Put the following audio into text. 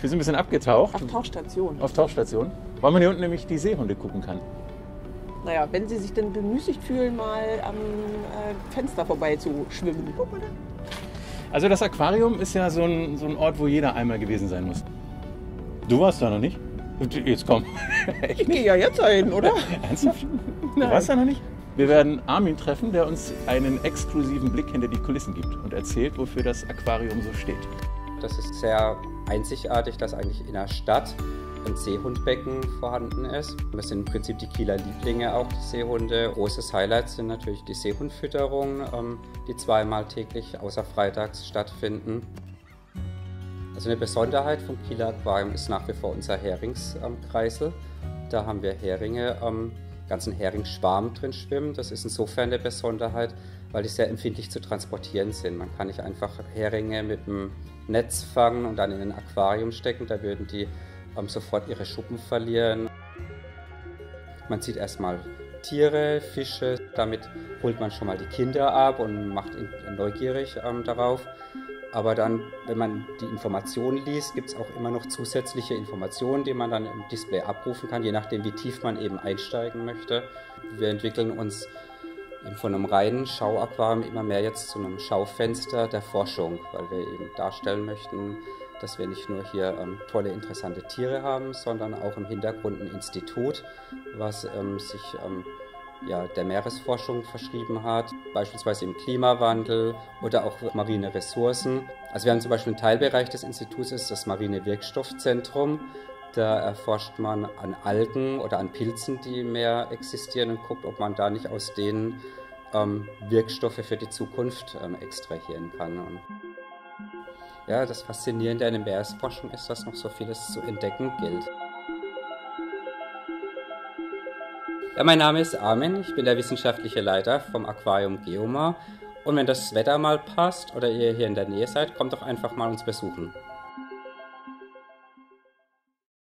Wir sind ein bisschen abgetaucht. Auf Tauchstation. Auf Tauchstation. Weil man hier unten nämlich die Seehunde gucken kann. Naja, wenn sie sich denn bemüßigt fühlen, mal am Fenster vorbei zu schwimmen. Guck mal da. Also das Aquarium ist ja so ein Ort, wo jeder einmal gewesen sein muss. Du warst da noch nicht? Jetzt komm. Ich gehe ja jetzt dahin, oder? Ernsthaft? Du warst da noch nicht? Wir werden Armin treffen, der uns einen exklusiven Blick hinter die Kulissen gibt und erzählt, wofür das Aquarium so steht. Das ist sehr einzigartig, dass eigentlich in der Stadt ein Seehundbecken vorhanden ist. Das sind im Prinzip die Kieler Lieblinge auch, die Seehunde. Großes Highlight sind natürlich die Seehundfütterungen, die zweimal täglich außer freitags stattfinden. Also eine Besonderheit vom Kieler Aquarium ist nach wie vor unser Heringskreisel. Da haben wir Heringe, ganzen Heringsschwarm drin schwimmen. Das ist insofern eine Besonderheit, weil die sehr empfindlich zu transportieren sind. Man kann nicht einfach Heringe mit dem Netz fangen und dann in ein Aquarium stecken. Da würden die sofort ihre Schuppen verlieren. Man sieht erstmal Tiere, Fische, damit holt man schon mal die Kinder ab und macht ihn neugierig darauf. Aber dann, wenn man die Informationen liest, gibt es auch immer noch zusätzliche Informationen, die man dann im Display abrufen kann, je nachdem wie tief man eben einsteigen möchte. Wir entwickeln uns eben von einem reinen Schauaquarium immer mehr jetzt zu einem Schaufenster der Forschung, weil wir eben darstellen möchten, dass wir nicht nur hier tolle, interessante Tiere haben, sondern auch im Hintergrund ein Institut, was sich der Meeresforschung verschrieben hat, beispielsweise im Klimawandel oder auch marine Ressourcen. Also wir haben zum Beispiel einen Teilbereich des Instituts, ist das Marine Wirkstoffzentrum. Da erforscht man an Algen oder an Pilzen, die im Meer existieren und guckt, ob man da nicht aus denen Wirkstoffe für die Zukunft extrahieren kann. Und ja, das Faszinierende an der Meeresforschung ist, dass noch so vieles zu entdecken gilt. Ja, mein Name ist Armin, ich bin der wissenschaftliche Leiter vom Aquarium Geomar. Und wenn das Wetter mal passt oder ihr hier in der Nähe seid, kommt doch einfach mal uns besuchen.